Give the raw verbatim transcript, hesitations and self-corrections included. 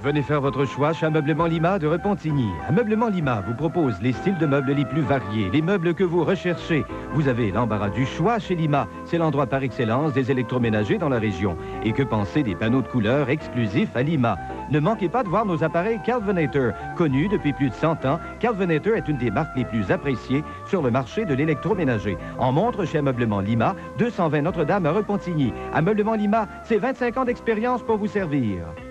Venez faire votre choix chez Ameublement Lima de Repentigny. Ameublement Lima vous propose les styles de meubles les plus variés, les meubles que vous recherchez. Vous avez l'embarras du choix chez Lima. C'est l'endroit par excellence des électroménagers dans la région. Et que penser des panneaux de couleurs exclusifs à Lima? Ne manquez pas de voir nos appareils Kelvinator. Connus depuis plus de cent ans, Kelvinator est une des marques les plus appréciées sur le marché de l'électroménager. En montre chez Ameublement Lima, deux cent vingt Notre-Dame à Repentigny. Ameublement Lima, c'est vingt-cinq ans d'expérience pour vous servir.